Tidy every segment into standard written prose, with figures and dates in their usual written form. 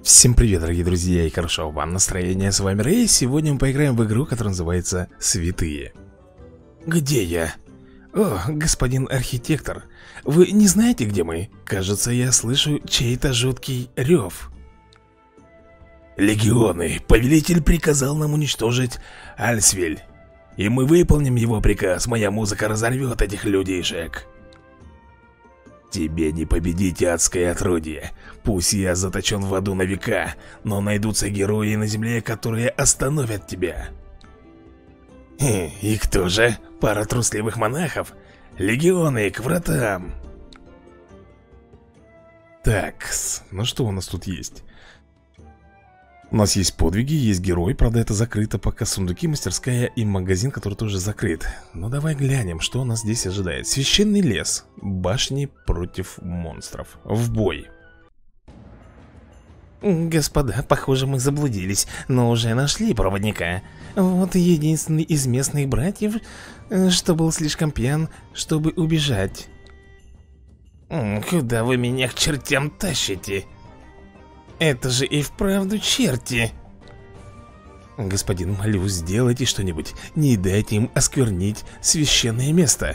Всем привет, дорогие друзья, и хорошо вам настроение. С вами Рэй. Сегодня мы поиграем в игру, которая называется Святые. Где я? О, господин архитектор, вы не знаете, где мы? Кажется, я слышу чей-то жуткий рев. Легионы, повелитель приказал нам уничтожить Альсвиль. И мы выполним его приказ. Моя музыка разорвет этих людишек. Тебе не победить, адское отродье. Пусть я заточен в аду на века, но найдутся герои на земле, которые остановят тебя. И кто же? Пара трусливых монахов? Легионы к вратам. Так, ну что у нас тут есть? У нас есть подвиги, есть герой, правда это закрыто пока. Сундуки, мастерская и магазин, который тоже закрыт. Ну давай глянем, что у нас здесь ожидает. Священный лес, башни против монстров. В бой. Господа, похоже мы заблудились, но уже нашли проводника. Вот единственный из местных братьев, что был слишком пьян, чтобы убежать. Куда вы меня к чертям тащите? Это же и вправду черти. Господин, молю, сделайте что-нибудь. Не дайте им осквернить священное место.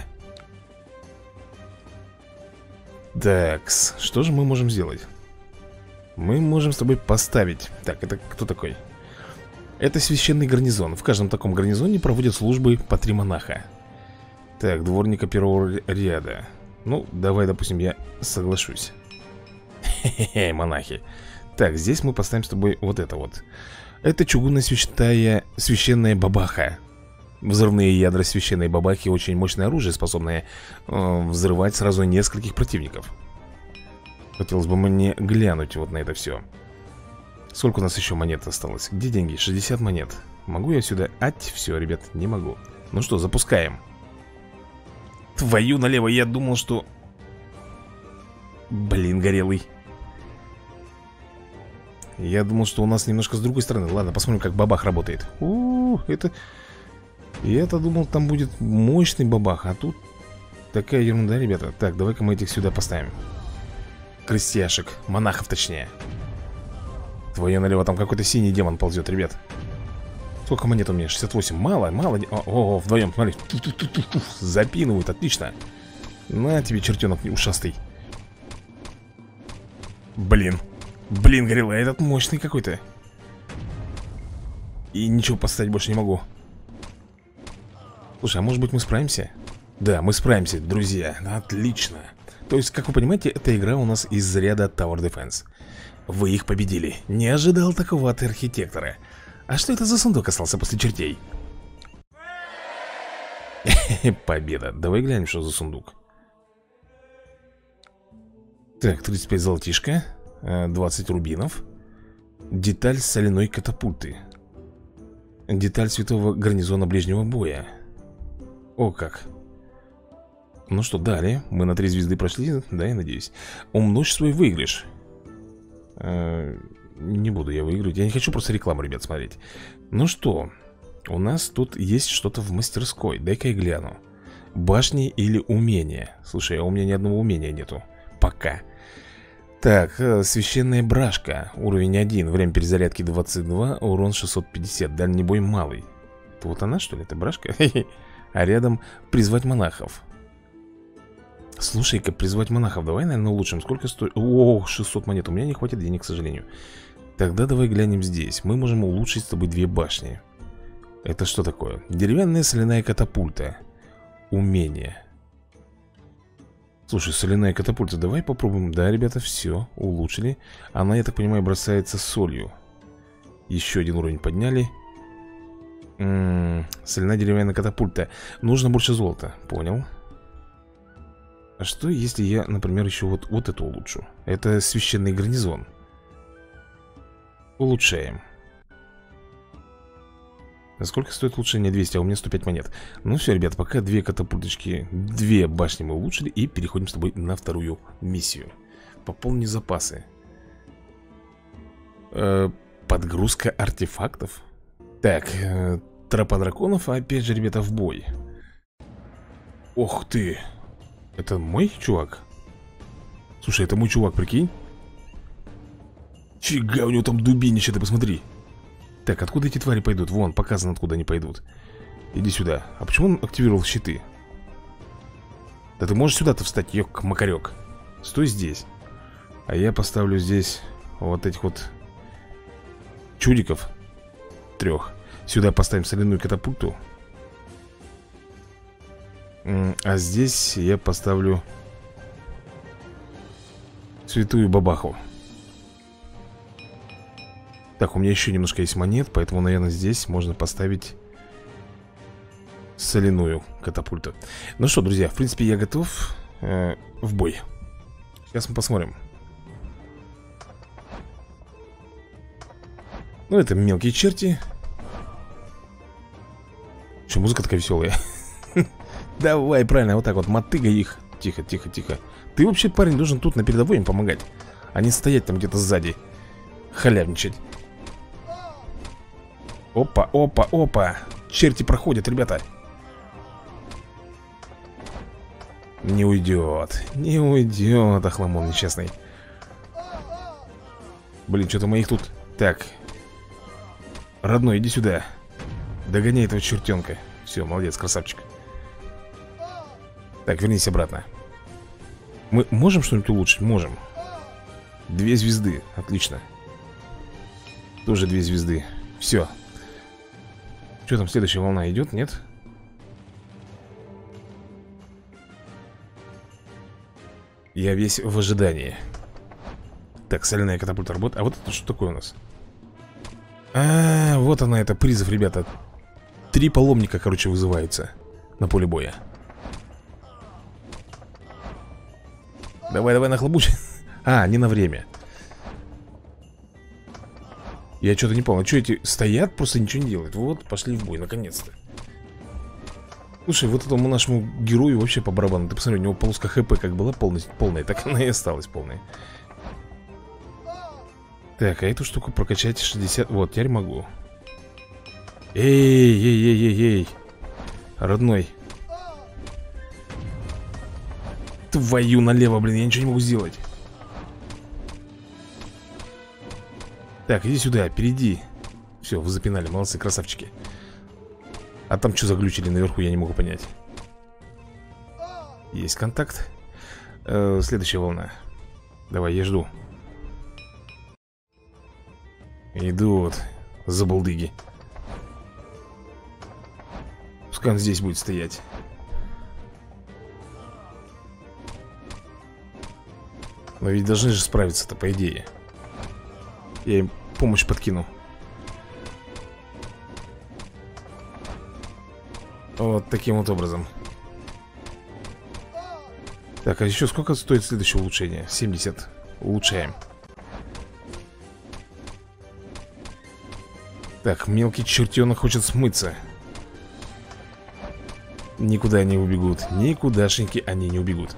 Такс, что же мы можем сделать? Мы можем с тобой поставить. Так, это кто такой? Это священный гарнизон. В каждом таком гарнизоне проводят службы по 3 монаха. Так, дворника первого ряда. Ну, давай, допустим, я соглашусь. Хе-хе, монахи. Так, здесь мы поставим с тобой вот это вот. Это священная бабаха. Взрывные ядра священной бабахи очень мощное оружие, способное взрывать сразу нескольких противников. Хотелось бы мне глянуть вот на это все. Сколько у нас еще монет осталось? Где деньги? 60 монет. Могу я сюда? Все, ребят, не могу. Ну что, запускаем. Твою налево, я думал, что... Блин, горелый. Я думал, что у нас немножко с другой стороны. Ладно, посмотрим, как бабах работает. Это... Я-то думал, там будет мощный бабах. А тут такая ерунда, ребята. Так, давай-ка мы этих сюда поставим. Крестьяшек, монахов точнее. Твое налево, там какой-то синий демон ползет, ребят. Сколько монет у меня? 68. Мало, мало. О, вдвоем, смотри. Запинывают, отлично. На тебе, чертенок ушастый. Блин, горелла, этот мощный какой-то. И ничего поставить больше не могу. Слушай, а может быть мы справимся? Да, мы справимся, друзья. Отлично. То есть, как вы понимаете, эта игра у нас из ряда Tower Defense. Вы их победили. Не ожидал такого от архитектора. А что это за сундук остался после чертей? Победа. Давай глянем, что за сундук. Так, 35 золотишко, 20 рубинов. Деталь соляной катапульты. Деталь святого гарнизона ближнего боя. О как. Ну что, далее. Мы на 3 звезды прошли, да, я надеюсь. Умножь свой выигрыш. Не буду я выигрывать. Я не хочу просто рекламу, ребят, смотреть. Ну что, у нас тут есть что-то в мастерской. Дай-ка я гляну. Башни или умения. Слушай, а у меня ни одного умения нету. Пока. Так, священная брашка. Уровень 1, время перезарядки 22, урон 650, дальний бой малый. Это вот она, что ли, это брашка? А рядом призвать монахов. Слушай-ка, призвать монахов, давай, наверное, улучшим. Сколько стоит? О, 600 монет, у меня не хватит денег, к сожалению. Тогда давай глянем здесь. Мы можем улучшить с тобой 2 башни. Это что такое? Деревянная соляная катапульта. Умение. Слушай, соляная катапульта, давай попробуем. Да, ребята, все, улучшили. Она, я так понимаю, бросается солью. Еще один уровень подняли. Соляная деревянная катапульта. Нужно больше золота, понял. А что, если я, например, еще вот эту улучшу? Это священный гарнизон. Улучшаем. А сколько стоит улучшение? 200, а у меня 105 монет. Ну все, ребят, пока 2 катапульточки, 2 башни мы улучшили. И переходим с тобой на вторую миссию. Пополни запасы. Подгрузка артефактов. Так, тропа драконов, опять же, ребята, в бой. Ох ты. Это мой чувак? Слушай, это мой чувак, прикинь. Фига, у него там дубинище, ты посмотри. Так, откуда эти твари пойдут? Вон, показано, откуда они пойдут. Иди сюда. А почему он активировал щиты? Да ты можешь сюда-то встать, ёк-макарёк. Стой здесь. А я поставлю здесь вот этих вот чудиков 3. Сюда поставим соляную катапульту. А здесь я поставлю святую бабаху. Так, у меня еще немножко есть монет, поэтому, наверное, здесь можно поставить соляную катапульту. Ну что, друзья, в принципе, я готов в бой. Сейчас мы посмотрим. Ну, это мелкие черти. Что, музыка такая веселая? Давай, правильно, вот так вот, мотыгай их. Тихо, тихо, тихо. Ты вообще, парень, должен тут на передовой им помогать, а не стоять там где-то сзади, халявничать. Опа, опа, опа. Черти проходят, ребята. Не уйдет. Не уйдет, охламон несчастный. Блин, что-то моих тут... Так. Родной, иди сюда. Догоняй этого чертенка. Все, молодец, красавчик. Так, вернись обратно. Мы можем что-нибудь улучшить? Можем. 2 звезды, отлично. Тоже 2 звезды. Все. Что там, следующая волна идет, нет? Я весь в ожидании. Так, соляная катапульта работает. А вот это что такое у нас? Вот она, это призыв, ребята. 3 паломника, короче, вызываются на поле боя. Давай, давай, нахлобучь. Не на время. Я что-то не понял. Что эти стоят, просто ничего не делают? Вот, пошли в бой, наконец-то. Слушай, вот этому нашему герою вообще по барабану. Ты посмотри, у него полоска ХП как была полная, так она и осталась полная. Так, а эту штуку прокачать 60... Вот, теперь могу. Эй, эй, эй, эй, эй. Родной. Твою налево, блин, я ничего не могу сделать. Так, иди сюда, впереди. Все, вы запинали, молодцы, красавчики. А там что заглючили наверху, я не могу понять. Есть контакт. Следующая волна. Давай, я жду. Идут забалдыги. Пускай он здесь будет стоять. Но ведь должны же справиться-то, по идее. Я им помощь подкину. Вот таким вот образом. Так, а еще сколько стоит следующее улучшение? 70. Улучшаем. Так, мелкий чертенок хочет смыться. Никуда не убегут. Никудашеньки они не убегут.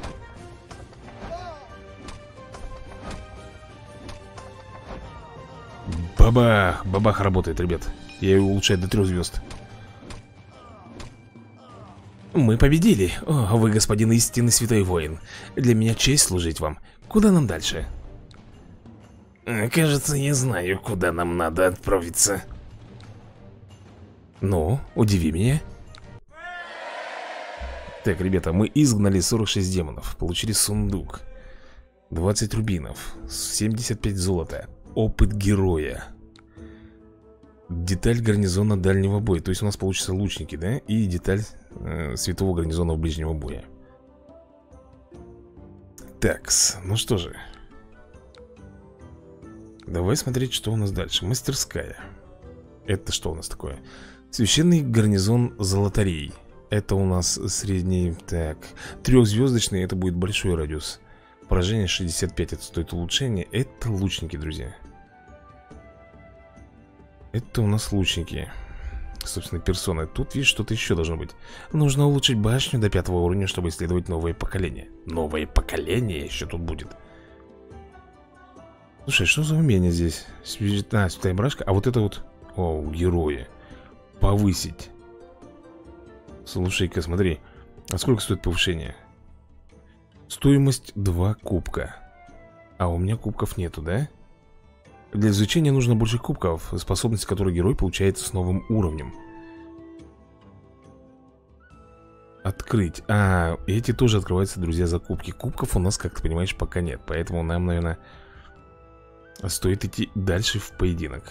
Бабах! Бабах работает, ребят. Я ее улучшаю до 3 звезд. Мы победили. О, вы, господин истинный святой воин. Для меня честь служить вам. Куда нам дальше? Кажется, я знаю, куда нам надо отправиться. Ну, удиви меня. Так, ребята, мы изгнали 46 демонов. Получили сундук. 20 рубинов. 75 золота. Опыт героя. Деталь гарнизона дальнего боя. То есть у нас получится лучники, да? И деталь святого гарнизона ближнего боя. Такс, ну что же. Давай смотреть, что у нас дальше. Мастерская. Это что у нас такое? Священный гарнизон золотарей. Это у нас средний. Так, 3-звездочный. Это будет большой радиус. Поражение 65. Это стоит улучшение. Это лучники, друзья. Это у нас лучники. Собственно, персоны. Тут, видишь, что-то еще должно быть. Нужно улучшить башню до 5 уровня, чтобы исследовать новое поколение. Новое поколение еще тут будет. Слушай, что за умение здесь? Святая брашка. А вот это вот... О, герои. Повысить. Слушай-ка, смотри. А сколько стоит повышение? Стоимость 2 кубка. А у меня кубков нету, да? Для изучения нужно больше кубков, способность которой герой получает с новым уровнем. Открыть. А, эти тоже открываются, друзья, за кубки. Кубков у нас, как ты понимаешь, пока нет. Поэтому нам, наверное, стоит идти дальше в поединок.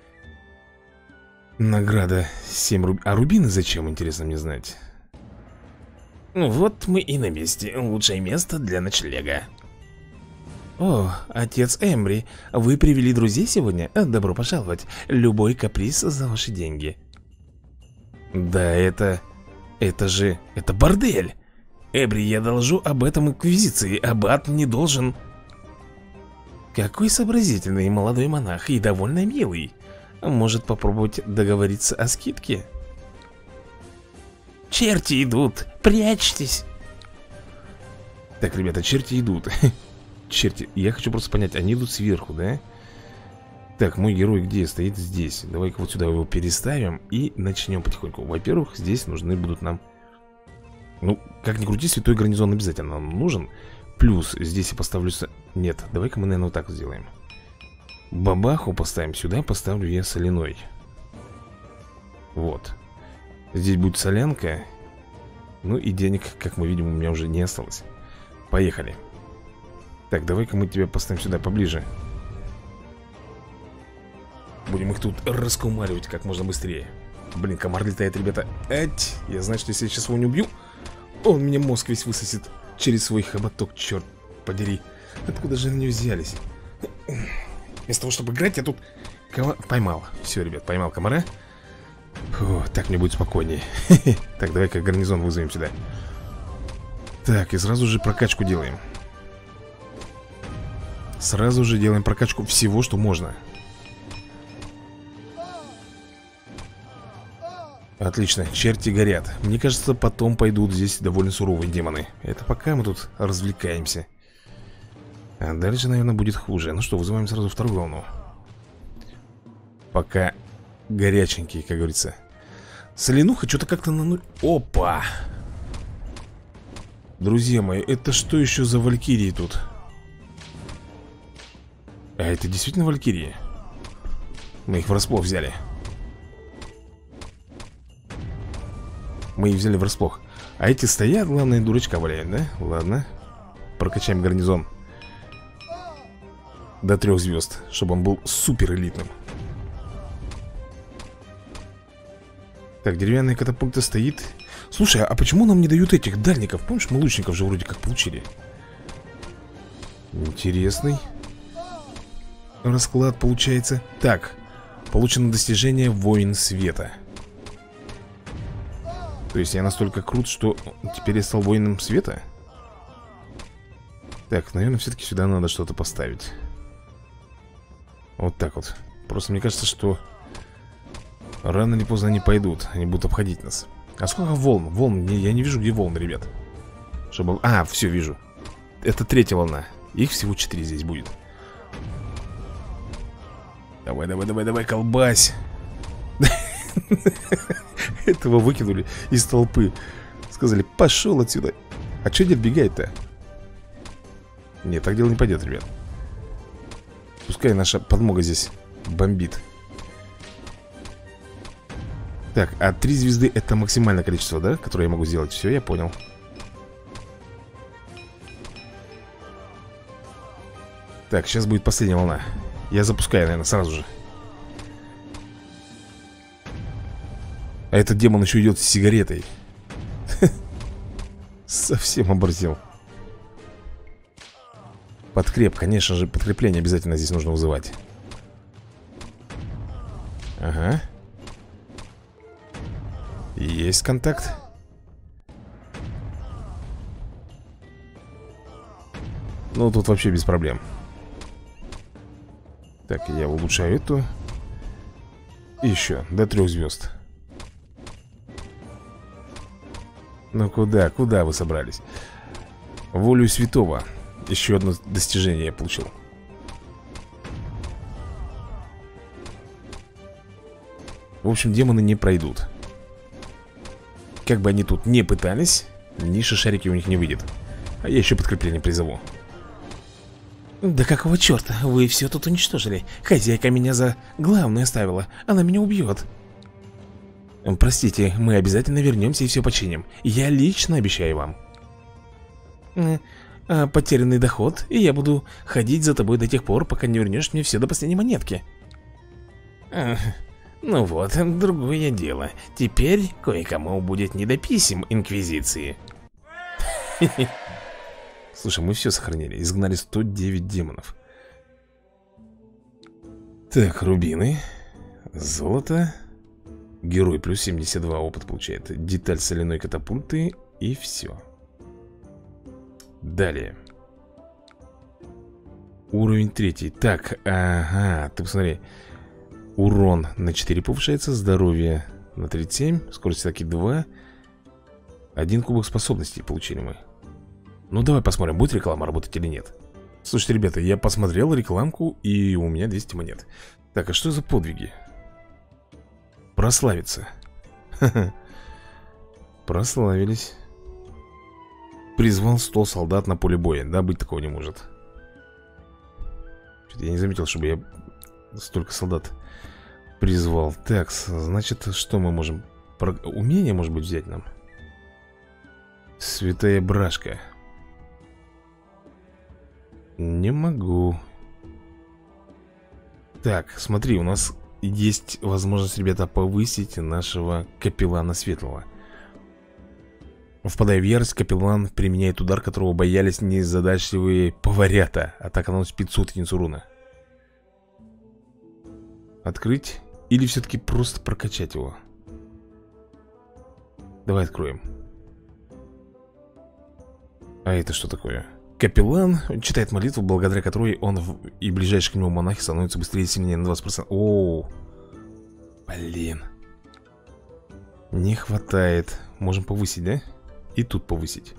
Награда 7 рубин. А рубины зачем, интересно мне знать? Ну вот мы и на месте. Лучшее место для ночлега. О, отец Эмбри, вы привели друзей сегодня? Добро пожаловать. Любой каприз за ваши деньги. Да, это бордель. Эмбри, я доложу об этом инквизиции. Аббат не должен. Какой сообразительный молодой монах и довольно милый. Может попробовать договориться о скидке? Черти идут, прячьтесь. Так, ребята, черти идут. Черти, я хочу просто понять, они идут сверху, да? Так, мой герой где? Стоит здесь. Давай-ка вот сюда его переставим и начнем потихоньку. Во-первых, здесь нужны будут нам... Ну, как ни крути, святой гарнизон обязательно нам нужен. Плюс здесь я поставлю... Нет, давай-ка мы, наверное, вот так сделаем. Бабаху поставим сюда, поставлю я соляной. Вот. Здесь будет солянка. Ну и денег, как мы видим, у меня уже не осталось. Поехали. Так, давай-ка мы тебя поставим сюда поближе. Будем их тут раскумаривать как можно быстрее. Блин, комар летает, ребята. Ать, я знаю, что если я сейчас его не убью, он мне мозг весь высосет через свой хоботок, черт подери. Откуда же они взялись? Вместо того, чтобы играть, я тут поймал. Все, ребят, поймал комара. Фу, так мне будет спокойнее. Так, давай-ка гарнизон вызовем сюда. Так, и сразу же прокачку делаем. Сразу же делаем прокачку всего, что можно. Отлично, черти горят. Мне кажется, потом пойдут здесь довольно суровые демоны. Это пока мы тут развлекаемся. А дальше, наверное, будет хуже. Ну что, вызываем сразу вторую волну. Пока горяченькие, как говорится. Соленуха что-то как-то на нуль. Опа! Друзья мои, это что еще за валькирии тут? А это действительно валькирии? Мы их врасплох взяли. Мы их взяли врасплох. А эти стоят, главное, дурачка валяют, да? Ладно. Прокачаем гарнизон до 3 звезд, чтобы он был супер элитным. Так, деревянная катапульта стоит. Слушай, а почему нам не дают этих дальников? Помнишь, мы лучников же вроде как получили. Интересный расклад получается. Так, получено достижение воин света. То есть я настолько крут, что теперь я стал воином света? Так, наверное, все-таки сюда надо что-то поставить. Вот так вот. Просто мне кажется, что рано или поздно они пойдут. Они будут обходить нас. А сколько волн? Волн, я не вижу, где волны, ребят. Чтобы... А, все, вижу. Это 3-я волна. Их всего 4 здесь будет. Давай, давай, давай, давай, колбась. Этого выкинули из толпы. Сказали, пошел отсюда. А что не отбегает-то? Нет, так дело не пойдет, ребят. Пускай наша подмога здесь бомбит. Так, а 3 звезды это максимальное количество, да? Которое я могу сделать. Все, я понял. Так, сейчас будет последняя волна. Я запускаю, наверное, сразу же. А этот демон еще идет с сигаретой. Совсем оборзел. Подкреп, конечно же, подкрепление обязательно здесь нужно вызывать. Ага. Есть контакт. Ну, тут вообще без проблем. Так, я улучшаю эту. И еще, до 3 звезд. Ну куда, куда вы собрались? Волю святого. Еще одно достижение я получил. В общем, демоны не пройдут. Как бы они тут не пытались, ни шишарики у них не выйдет. А я еще подкрепление призову. Да какого черта? Вы все тут уничтожили. Хозяйка меня за главную оставила. Она меня убьет. Простите, мы обязательно вернемся и все починим. Я лично обещаю вам. А потерянный доход, и я буду ходить за тобой до тех пор, пока не вернешь мне все до последней монетки. Ну вот, другое дело. Теперь кое-кому будет не до писем Инквизиции. Слушай, мы все сохранили. Изгнали 109 демонов. Так, рубины. Золото. Герой плюс 72 опыт получает. Деталь соляной катапульты. И все. Далее. Уровень 3. Так, ага, ты посмотри. Урон на 4 повышается. Здоровье на 37. Скорость атаки 2. 1 кубок способностей получили мы. Ну давай посмотрим, будет реклама работать или нет. Слушайте, ребята, я посмотрел рекламку, и у меня 200 монет. Так, а что за подвиги? Прославиться. Прославились. Призвал 100 солдат на поле боя. Да, быть такого не может. Я не заметил, чтобы я столько солдат призвал. Так, значит, что мы можем... Умение, может быть, взять нам? Святая брашка. Не могу. Так, смотри, у нас есть возможность, ребята, повысить нашего капеллана светлого. Впадая в ярость, капеллан применяет удар, которого боялись незадачливые поварята. Атака наносит 500 единиц урона. Открыть? Или все-таки просто прокачать его? Давай откроем. А это что такое? Капеллан читает молитву, благодаря которой он и ближайшие к нему монахи становятся быстрее и сильнее на 20%. Оу. Блин. Не хватает. Можем повысить, да? И тут повысить.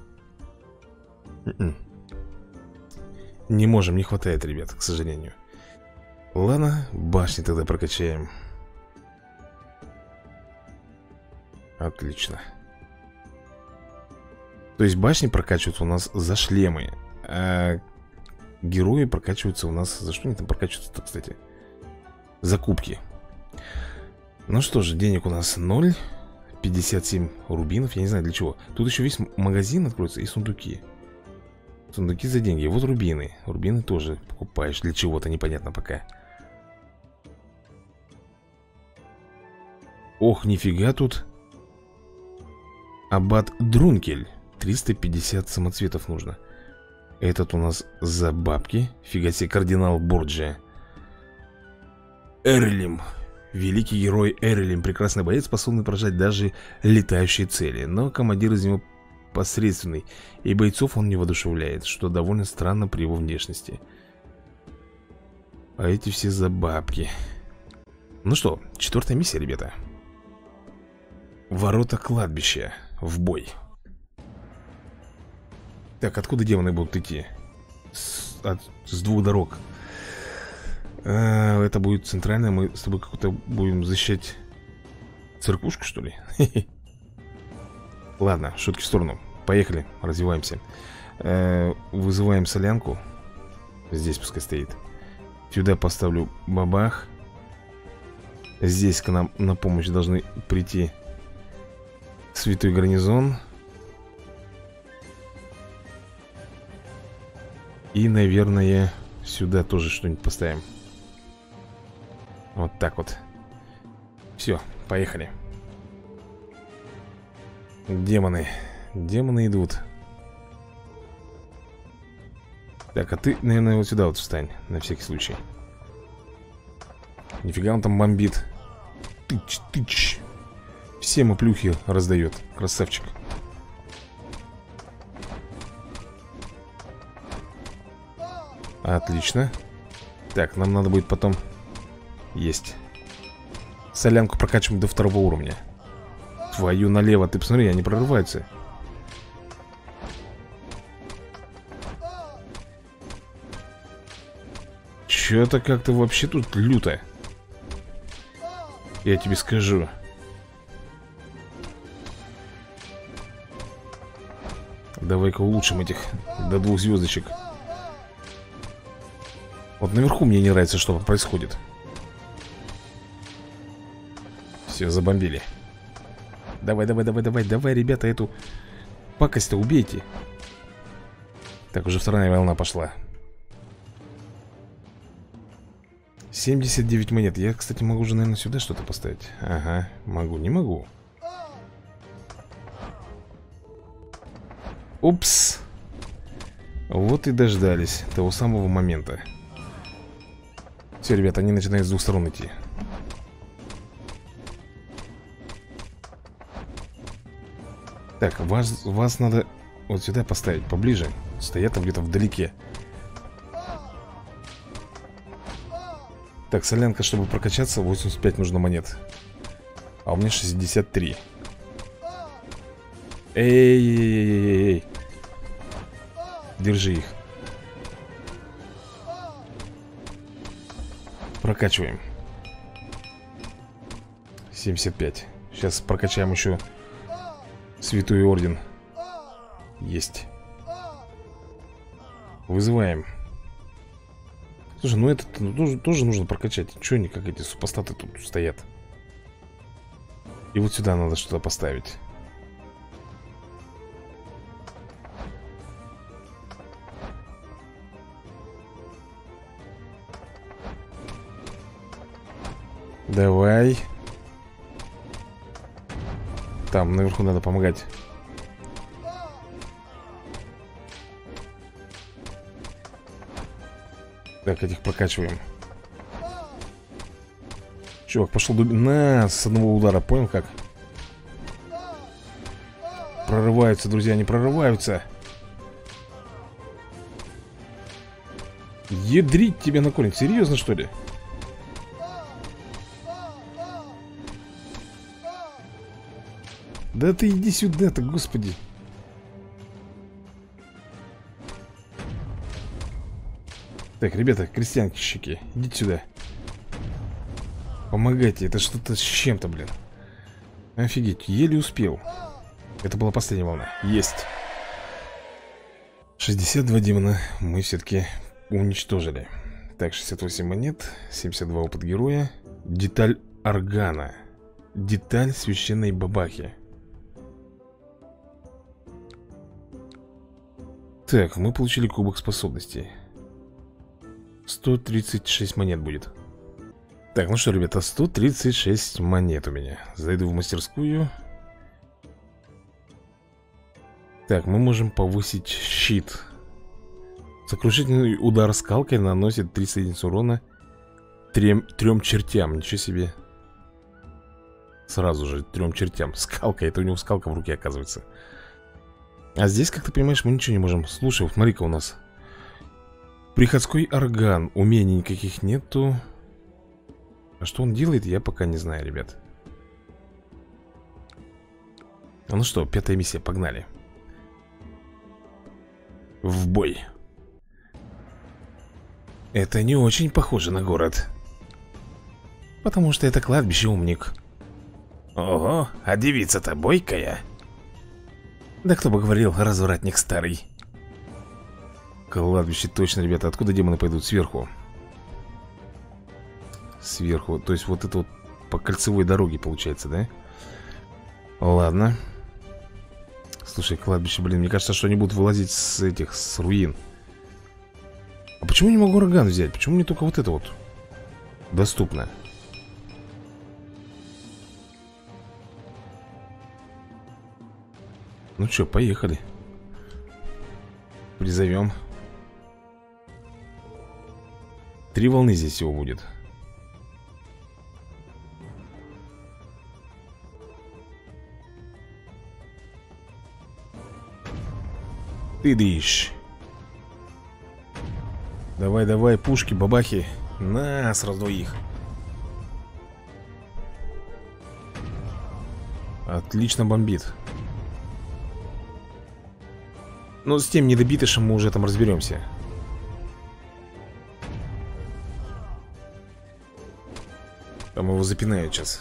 Не можем, не хватает, ребят, к сожалению. Ладно, башни тогда прокачаем. Отлично. То есть башни прокачиваются у нас за шлемы, а герои прокачиваются у нас... За что они там прокачиваются-то, кстати? За кубки. Ну что же, денег у нас 0. 57 рубинов, я не знаю для чего. Тут еще весь магазин откроется и сундуки. Сундуки за деньги, вот рубины. Рубины тоже покупаешь для чего-то, непонятно пока. Ох, нифига тут. Аббат Дрункель. 350 самоцветов нужно. Этот у нас за бабки. Фига себе, кардинал Борджия. Эрлим. Великий герой Эрлим. Прекрасный боец, способный поражать даже летающие цели. Но командир из него посредственный, и бойцов он не воодушевляет, что довольно странно при его внешности. А эти все за бабки. Ну что, 4-я миссия, ребята. Ворота кладбища. В бой. Так, откуда демоны будут идти? С двух дорог. Это будет центральная. Мы с тобой как-то будем защищать церквушку, что ли? Ладно, шутки в сторону. Поехали, развиваемся. Вызываем солянку. Здесь пускай стоит. Сюда поставлю бабах. Здесь к нам на помощь должны прийти святой гарнизон. И, наверное, сюда тоже что-нибудь поставим. Вот так вот. Все, поехали. Демоны. Демоны идут. Так, а ты, наверное, вот сюда вот встань. На всякий случай. Нифига он там бомбит. Тыч, тыч. Всем оплюхи раздает. Красавчик. Отлично. Так, нам надо будет потом... Есть. Солянку прокачиваем до 2-го уровня. Твою налево, ты посмотри, они прорываются. Чё-то как-то вообще тут люто. Я тебе скажу. Давай-ка улучшим этих до 2 звездочек. Вот наверху мне не нравится, что происходит. Все, забомбили. Давай, давай, давай, давай, давай, ребята, эту пакость-то убейте. Так, уже вторая волна пошла. 79 монет. Я, кстати, могу же, наверное, сюда что-то поставить. Ага, могу, не могу. Упс. Вот и дождались того самого момента. Все, ребята, они начинают с двух сторон идти. Так, вас надо вот сюда поставить, поближе. Стоят там где-то вдалеке. Так, солянка, чтобы прокачаться, 85 нужно монет. А у меня 63. Эй-эй-эй-эй-эй. Держи их. Прокачиваем. 75. Сейчас прокачаем еще Святой Орден. Есть. Вызываем. Слушай, ну это тоже нужно прокачать. Чего они, как эти супостаты тут стоят? И вот сюда надо что-то поставить. Давай. Там наверху надо помогать. Так, этих прокачиваем. Чувак, пошел на с одного удара, понял как? Прорываются, друзья, они прорываются. Ядрить тебя на корень, серьезно, что ли? Да ты иди сюда-то, господи. Так, ребята, крестьянщики, идите сюда. Помогайте, это что-то с чем-то, блин. Офигеть, еле успел. Это была последняя волна. Есть. 62 демона мы все-таки уничтожили. Так, 68 монет, 72 опыт героя. Деталь органа. Деталь священной бабахи. Так, мы получили кубок способностей. 136 монет будет. Так, ну что, ребята, 136 монет у меня. Зайду в мастерскую. Так, мы можем повысить щит. Сокрушительный удар скалкой наносит 30 единиц урона трем чертям. Ничего себе. Сразу же 3 чертям. Скалка, это у него скалка в руке, оказывается. А здесь, как ты понимаешь, мы ничего не можем. Слушай, вот смотри-ка у нас приходской орган. Умений никаких нету. А что он делает, я пока не знаю, ребят. Ну что, 5-я миссия, погнали. В бой. Это не очень похоже на город. Потому что это кладбище, умник. Ого, а девица-то бойкая. Да кто бы говорил, развратник старый. Кладбище, точно, ребята. Откуда демоны пойдут? Сверху. Сверху, то есть вот это вот по кольцевой дороге получается, да? Ладно. Слушай, кладбище, блин, мне кажется, что они будут вылазить с этих, с руин. А почему не могу орган взять? Почему мне только вот это вот доступно? Ну что, поехали. Призовем. 3 волны здесь всего будет. Ты дышь. Давай, давай, пушки, бабахи. На, сразу их. Отлично бомбит. Но с тем недобитышем мы уже там разберемся. Там его запинают сейчас.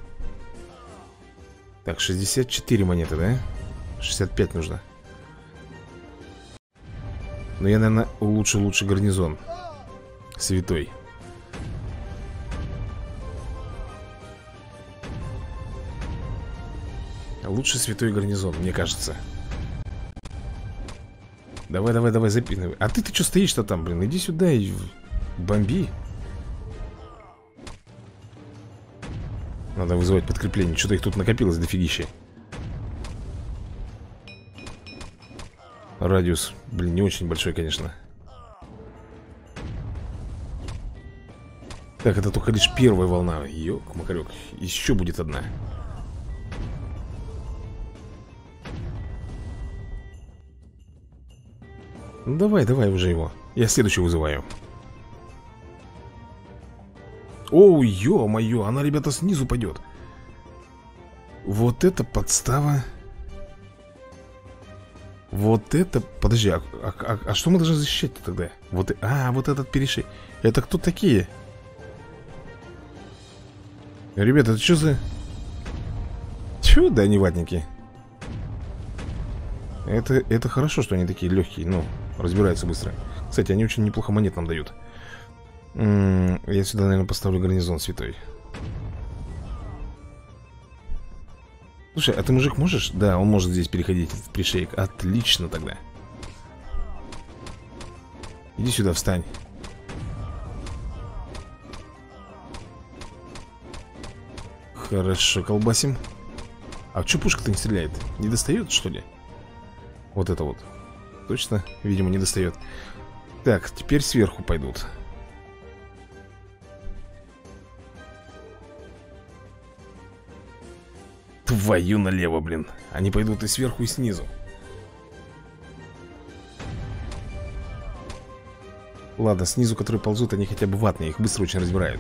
Так, 64 монеты, да? 65 нужно. Но я, наверное, улучшу лучше гарнизон. Святой. Лучше святой гарнизон, мне кажется. Давай, давай, давай, запинывай. А ты что стоишь-то там, блин? Иди сюда и бомби. Надо вызывать подкрепление. Что-то их тут накопилось дофигища. Радиус, блин, не очень большой, конечно. Так, это только лишь первая волна. Ёк-макарёк, еще будет одна. Ну давай, давай уже его. Я следующего вызываю. Оу, ё-моё, она, ребята, снизу пойдет. Вот это подстава. Вот это... Подожди, а что мы должны защищать тогда? Вот, вот этот перешей. Это кто такие? Ребята, это что за... Тьфу, да не ватники. Это хорошо, что они такие легкие. Ну, разбираются быстро. Кстати, они очень неплохо монет нам дают. Я сюда, наверное, поставлю гарнизон святой. Слушай, а ты, мужик, можешь? Да, он может здесь переходить в пришейк. Отлично тогда. Иди сюда, встань. Хорошо, колбасим. А что пушка-то не стреляет? Не достает, что ли? Вот это вот. Точно, видимо, не достает. Так, теперь сверху пойдут. Твою налево, блин. Они пойдут и сверху, и снизу. Ладно, снизу, которые ползут, они хотя бы ватные. Их быстро очень разбирают.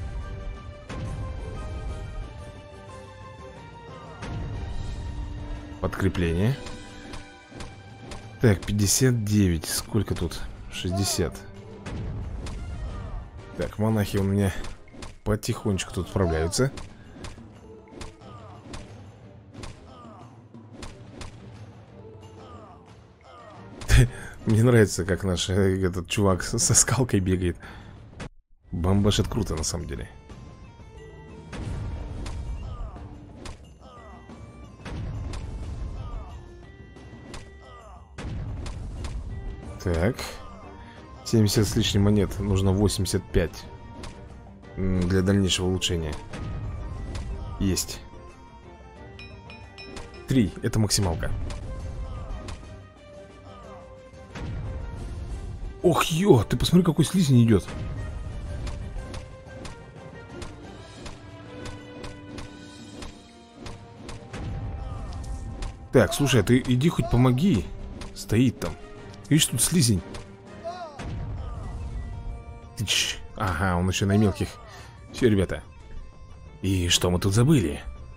Подкрепление. Так, 59. Сколько тут? 60. Так, монахи у меня потихонечку тут справляются. Мне нравится, как наш этот чувак со скалкой бегает. Бомбашит круто, на самом деле. Так. 70 с лишним монет. Нужно 85 для дальнейшего улучшения. Есть. 3. Это максималка. Ох, ё, ты посмотри, какой слизень идет. Так, слушай, а ты иди хоть помоги. Стоит там. Видишь, тут слизень. Тыч. Ага, он еще на мелких. Все, ребята. И что мы тут забыли?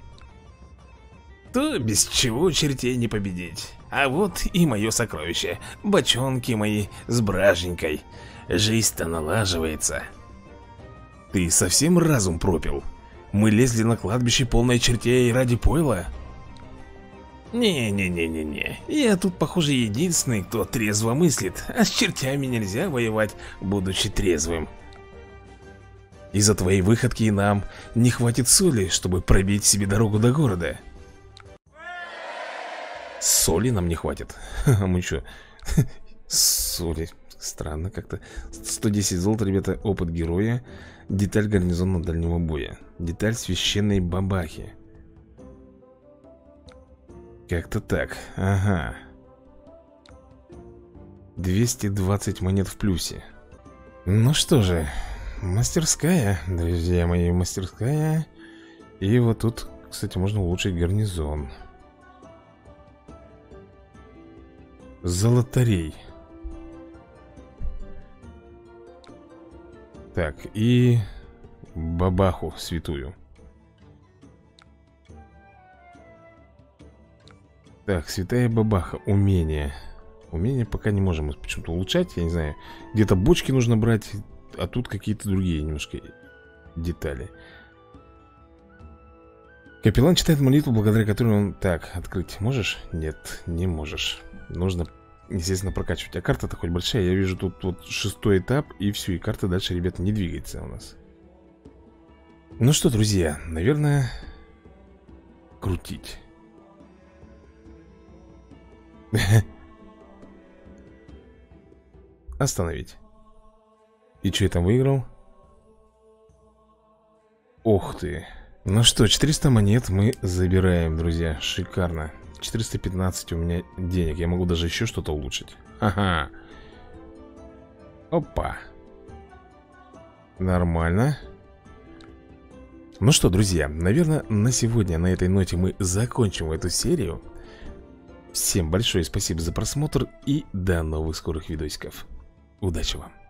То, без чего чертей не победить. А вот и мое сокровище. Бочонки мои с браженькой. Жизнь-то налаживается. Ты совсем разум пропил? Мы лезли на кладбище полное чертей ради пойла? Не-не-не-не-не. Я тут, похоже, единственный, кто трезво мыслит. А с чертями нельзя воевать, будучи трезвым. Из-за твоей выходки нам не хватит соли, чтобы пробить себе дорогу до города. Соли нам не хватит. А мы что? Соли. Странно как-то. 110 золота, ребята, опыт героя. Деталь гарнизона дальнего боя. Деталь священной бабахи. Как-то так. Ага. 220 монет в плюсе. Ну что же, мастерская, друзья мои, мастерская. И вот тут, кстати, можно улучшить гарнизон. Золотарей. Так, и бабаху святую. Так, святая бабаха, умение. Умение пока не можем почему-то улучшать, я не знаю. Где-то бочки нужно брать, а тут какие-то другие немножко детали. Капеллан читает молитву, благодаря которой он... Так, открыть можешь? Нет, не можешь. Нужно естественно, прокачивать. А карта-то хоть большая. Я вижу тут вот 6-й этап. И все, и карта дальше, ребят, не двигается у нас. Ну что, друзья, наверное, крутить. Остановить. И что я там выиграл? Ох ты. Ну что, 400 монет мы забираем, друзья. Шикарно. 415 у меня денег. Я могу даже еще что-то улучшить. Ага. Опа. Нормально. Ну что, друзья, наверное, на сегодня на этой ноте мы закончим эту серию. Всем большое спасибо за просмотр и до новых скорых видосиков. Удачи вам!